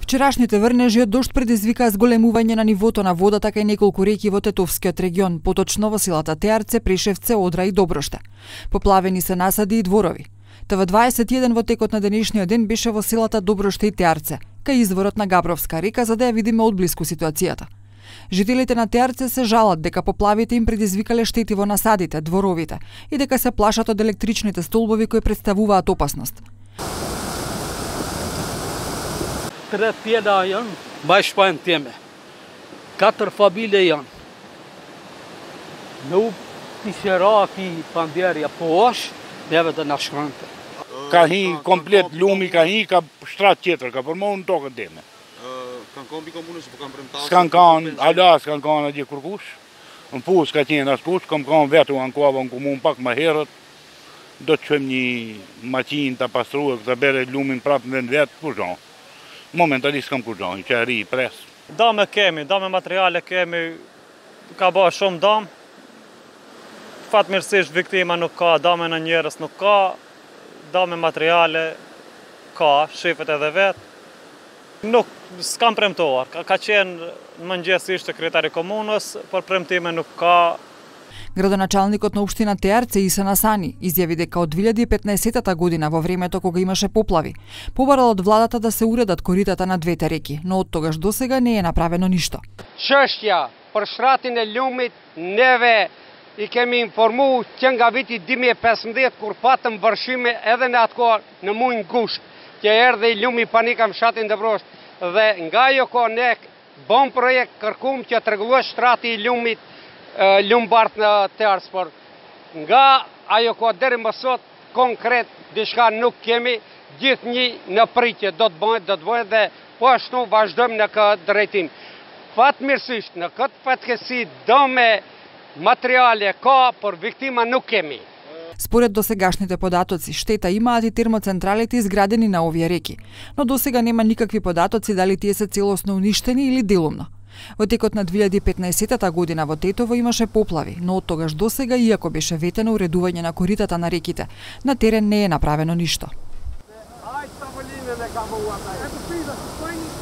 Вчерашните врнежи од дожд предизвикаа зголемување на нивото на водата кај неколку реки во Тетовскиот регион, поточно во селата Теарце, Пришевце, Одра и Доброште. Поплавени се насади и дворови. ТВ21 во текот на денешниот ден беше во селата Доброште и Теарце, кај изворот на Габровска река, за да ја видиме одблиску ситуацијата. Жителите на Теарце се жалат дека поплавите им предизвикале штети во насадите, дворовите и дека се плашат од електричните столбови кои представуваат опасност. 3 pjeda janë, bash shpajnë tjeme. 4 familje janë. Në Pisheraki, Pandjerja, po është, neve të na shkante. Ka hi komplet lumi, ka hi ka shtrat tjetër, ka përmohë në tokën teme. Kanë kanë bikomune se po kanë premtar. S'kan kanë, ala s'kan kanë atje kurkush. Në pus ka qenë askush, kam kanë vetu ankova në komunë pak më herët. Do të qëmë një maqinë të pastruhe, këtë bere lumin prapë në vetë, kur gjohë. Momentalisht kam kur gjohë, që ri i pres. Dame kemi, dame materiale kemi, ka ba shumë dam. Fatmirësisht viktima nuk ka, dame në njerës nuk ka, dame materiale ka, shifet edhe vetë. Nuk s'kam premtuar, ka qenë në mëngjes ishte kryetari komunës, por premtime nuk ka. Градоначалникот на општина Теарце Иса Насани изјави дека од 2015 година во времето кога имаше поплави, побарал од владата да се уредат коритата на двете реки, но од тогаш досега не е направено ништо. Çështja për shtratin e lumit neve I kemi informu që nga viti 2015 kur patëm vërshime edhe në atë kohë në muajin gusht, që erdhi lumi panika në fshatin Dobroshtë dhe nga ajo kohë ne bëm projekt kërkum që të rregullohet shtrati I lumit lumbart në Tearce, por nga ajo kohë deri më sot konkret diçka nuk kemi, gjithnjë në pritje do të bëhet dhe po ashtu vazhdojmë në këtë drejtim. Fatmirësisht në këtë fatkeqësi dëme materiale ka, por виктима nuk kemi. Според досегашните податоци, штета имаат и термоцентралите изградени на овие реки, но досега нема никакви податоци дали тие се целосно уништени или делумно. Во текот на 2015 година во Тетово имаше поплави, но од тогаш досега, иако беше ветено уредување на коритата на реките, на терен не е направено ништо.